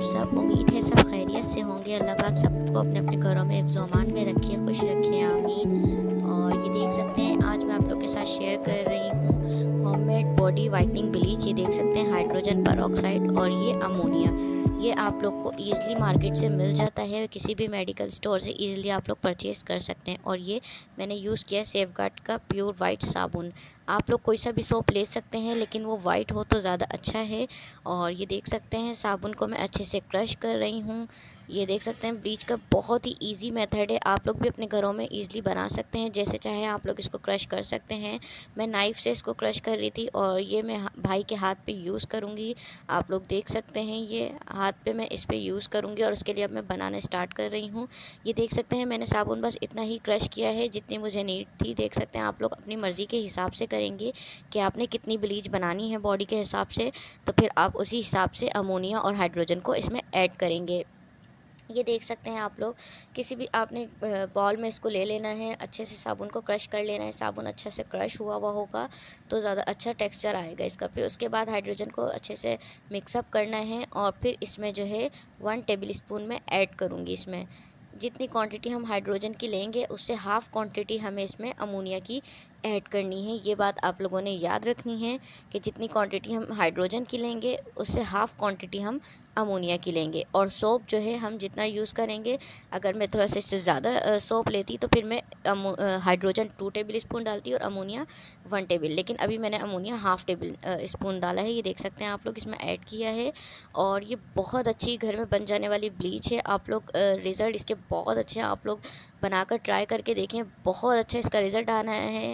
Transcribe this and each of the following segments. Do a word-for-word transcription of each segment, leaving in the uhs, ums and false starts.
सब? उम्मीद है सब खैरियत से होंगे। अल्लाह पाक सबको अपने अपने घरों में हिफ्ज़-ओ-अमान में रखे, खुश रखे, आमीन। और ये देख सकते हैं आज मैं आप लोग के साथ शेयर कर रही हूँ होममेड बॉडी वाइटनिंग ब्लीच। ये देख सकते हैं हाइड्रोजन परऑक्साइड और ये अमोनिया। ये आप लोग को ईज़िली मार्केट से मिल जाता है, किसी भी मेडिकल स्टोर से ईज़िली आप लोग परचेज़ कर सकते हैं। और ये मैंने यूज़ किया है सेफगार्ड का प्योर वाइट साबुन। आप लोग कोई सा भी सोप ले सकते हैं, लेकिन वो वाइट हो तो ज़्यादा अच्छा है। और ये देख सकते हैं साबुन को मैं अच्छे से क्रश कर रही हूँ। ये देख सकते हैं ब्लीच का बहुत ही इजी मेथड है, आप लोग भी अपने घरों में इजीली बना सकते हैं। जैसे चाहे आप लोग इसको क्रश कर सकते हैं। मैं नाइफ़ से इसको क्रश कर रही थी और ये मैं भाई के हाथ पे यूज़ करूँगी। आप लोग देख सकते हैं ये हाथ पे मैं इस पे यूज़ करूँगी और उसके लिए अब मैं बनाना स्टार्ट कर रही हूँ। ये देख सकते हैं मैंने साबुन बस इतना ही क्रश किया है जितनी मुझे नीड थी। देख सकते हैं आप लोग अपनी मर्ज़ी के हिसाब से करेंगे कि आपने कितनी ब्लीच बनानी है बॉडी के हिसाब से, तो फिर आप उसी हिसाब से अमोनिया और हाइड्रोजन को इसमें ऐड करेंगे। ये देख सकते हैं आप लोग किसी भी आपने बॉल में इसको ले लेना है, अच्छे से साबुन को क्रश कर लेना है। साबुन अच्छे से क्रश हुआ हुआ होगा तो ज़्यादा अच्छा टेक्सचर आएगा इसका। फिर उसके बाद हाइड्रोजन को अच्छे से मिक्सअप करना है और फिर इसमें जो है वन टेबल स्पून में ऐड करूँगी। इसमें जितनी क्वांटिटी हम हाइड्रोजन की लेंगे उससे हाफ़ क्वांटिटी हमें इसमें अमोनिया की ऐड करनी है। ये बात आप लोगों ने याद रखनी है कि जितनी क्वांटिटी हम हाइड्रोजन की लेंगे उससे हाफ़ क्वांटिटी हम अमोनिया की लेंगे। और सोप जो है हम जितना यूज़ करेंगे, अगर मैं थोड़ा सा इससे ज़्यादा सोप लेती तो फिर मैं हाइड्रोजन टू टेबल स्पून डालती और अमोनिया वन टेबल, लेकिन अभी मैंने अमोनिया हाफ़ टेबल स्पून डाला है। ये देख सकते हैं आप लोग इसमें ऐड किया है और ये बहुत अच्छी घर में बन जाने वाली ब्लीच है। आप लोग रिज़ल्ट इसके बहुत अच्छे हैं, आप लोग बनाकर ट्राई करके देखें, बहुत अच्छा इसका रिज़ल्ट आना है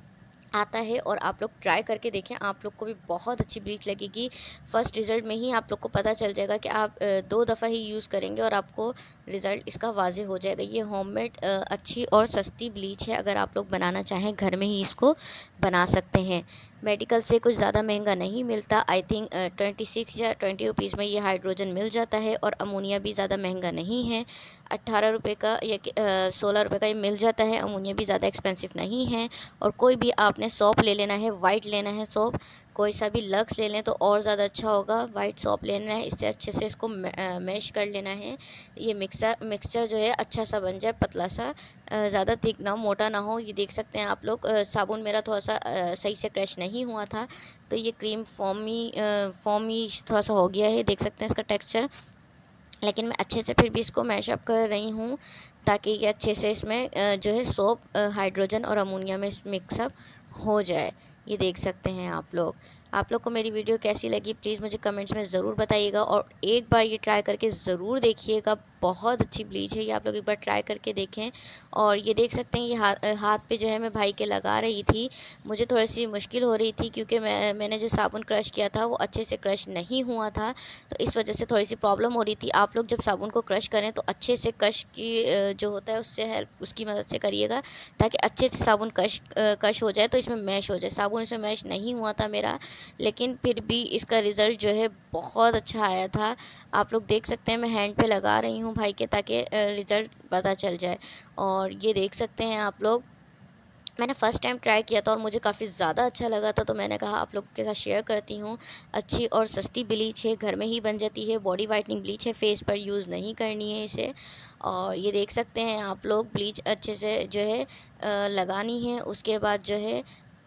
आता है। और आप लोग ट्राई करके देखें, आप लोग को भी बहुत अच्छी ब्लीच लगेगी। फ़र्स्ट रिज़ल्ट में ही आप लोग को पता चल जाएगा कि आप दो दफ़ा ही यूज़ करेंगे और आपको रिज़ल्ट इसका वाज़े हो जाएगा। ये होममेड अच्छी और सस्ती ब्लीच है, अगर आप लोग बनाना चाहें घर में ही इसको बना सकते हैं। मेडिकल से कुछ ज़्यादा महंगा नहीं मिलता। आई थिंक ट्वेंटी सिक्स या ट्वेंटी रुपीज़ में ये हाइड्रोजन मिल जाता है और अमोनिया भी ज़्यादा महंगा नहीं है। अट्ठारह रुपये का या सोलह रुपये का ये मिल जाता है। अमोनिया भी ज़्यादा एक्सपेंसिव नहीं है। और कोई भी आपने सोप ले लेना है, वाइट लेना है सोप, कोई सा भी लक्स ले लें तो और ज़्यादा अच्छा होगा। वाइट सोप लेना है, इससे अच्छे से इसको मैश कर लेना है। ये मिक्सर मिक्सचर जो है अच्छा सा बन जाए, पतला सा, ज़्यादा थिक ना हो, मोटा ना हो। ये देख सकते हैं आप लोग साबुन मेरा थोड़ा सा सही से क्रश नहीं हुआ था तो ये क्रीम फॉर्मी फॉर्मी थोड़ा सा हो गया है। देख सकते हैं इसका टेक्सचर, लेकिन मैं अच्छे से फिर भी इसको मैशअप कर रही हूँ ताकि ये अच्छे से इसमें जो है सोप हाइड्रोजन और अमोनिया में मिक्सअप हो जाए। ये देख सकते हैं आप लोग। आप लोग को मेरी वीडियो कैसी लगी प्लीज़ मुझे कमेंट्स में ज़रूर बताइएगा और एक बार ये ट्राई करके ज़रूर देखिएगा। बहुत अच्छी ब्लीच है ये, आप लोग एक बार ट्राई करके देखें। और ये देख सकते हैं ये हाथ हाथ पे जो है मैं भाई के लगा रही थी, मुझे थोड़ी सी मुश्किल हो रही थी क्योंकि मैं मैंने जो साबुन क्रश किया था वो अच्छे से क्रश नहीं हुआ था, तो इस वजह से थोड़ी सी प्रॉब्लम हो रही थी। आप लोग जब साबुन को क्रश करें तो अच्छे से कश की जो होता है उससे हेल्प उसकी मदद से करिएगा ताकि अच्छे से साबुन कश कश हो जाए, तो इसमें मैश हो जाए। साबुन इसमें मैश नहीं हुआ था मेरा, लेकिन फिर भी इसका रिज़ल्ट जो है बहुत अच्छा आया था। आप लोग देख सकते हैं मैं हैंड पे लगा रही हूँ भाई के ताकि रिज़ल्ट पता चल जाए। और ये देख सकते हैं आप लोग, मैंने फ़र्स्ट टाइम ट्राई किया था और मुझे काफ़ी ज़्यादा अच्छा लगा था, तो मैंने कहा आप लोग के साथ शेयर करती हूँ। अच्छी और सस्ती ब्लीच है, घर में ही बन जाती है, बॉडी वाइटनिंग ब्लीच है, फेस पर यूज़ नहीं करनी है इसे। और ये देख सकते हैं आप लोग ब्लीच अच्छे से जो है आ, लगानी है। उसके बाद जो है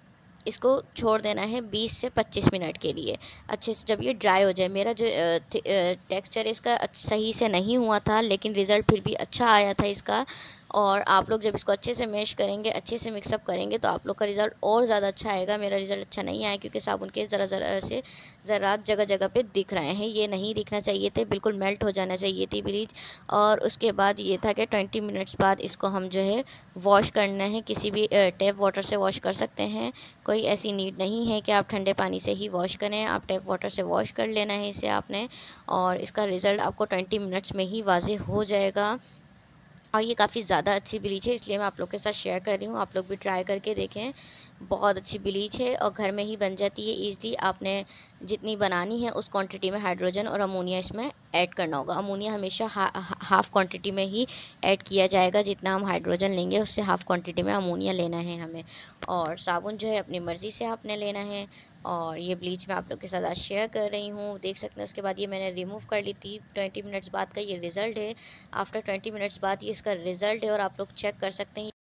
इसको छोड़ देना है बीस से पच्चीस मिनट के लिए अच्छे से, जब ये ड्राई हो जाए। मेरा जो टेक्सचर इसका सही से नहीं हुआ था, लेकिन रिज़ल्ट फिर भी अच्छा आया था इसका। और आप लोग जब इसको अच्छे से मैश करेंगे, अच्छे से मिक्सअप करेंगे तो आप लोग का रिज़ल्ट और ज़्यादा अच्छा आएगा। मेरा रिज़ल्ट अच्छा नहीं आया क्योंकि साबुन के ज़रा ज़रा से ज़रात जगह जगह पे दिख रहे हैं, ये नहीं दिखना चाहिए थे, बिल्कुल मेल्ट हो जाना चाहिए थी ब्लीच। और उसके बाद ये था कि ट्वेंटी मिनट्स बाद इसको हम जो है वॉश करना है, किसी भी टैप वाटर से वॉश कर सकते हैं। कोई ऐसी नीड नहीं है कि आप ठंडे पानी से ही वॉश करें, आप टैप वाटर से वॉश कर लेना है इसे आपने, और इसका रिज़ल्ट आपको ट्वेंटी मिनट्स में ही वाज़े हो जाएगा। और ये काफ़ी ज़्यादा अच्छी ब्लीच है, इसलिए मैं आप लोग के साथ शेयर कर रही हूँ, आप लोग भी ट्राई करके देखें। बहुत अच्छी ब्लीच है और घर में ही बन जाती है ईज़िली। आपने जितनी बनानी है उस क्वांटिटी में हाइड्रोजन और अमोनिया इसमें ऐड करना होगा। अमोनिया हमेशा हा, हाफ़ क्वांटिटी में ही ऐड किया जाएगा। जितना हम हाइड्रोजन लेंगे उससे हाफ़ क्वांटिटी में अमोनिया लेना है हमें। और साबुन जो है अपनी मर्ज़ी से आपने लेना है। और ये ब्लीच मैं आप लोग के साथ आज शेयर कर रही हूँ, देख सकते हैं। उसके बाद ये मैंने रिमूव कर ली थी। ट्वेंटी मिनट्स बाद का ये रिज़ल्ट है। आफ्टर ट्वेंटी मिनट्स बाद ये इसका रिज़ल्ट है और आप लोग चेक कर सकते हैं।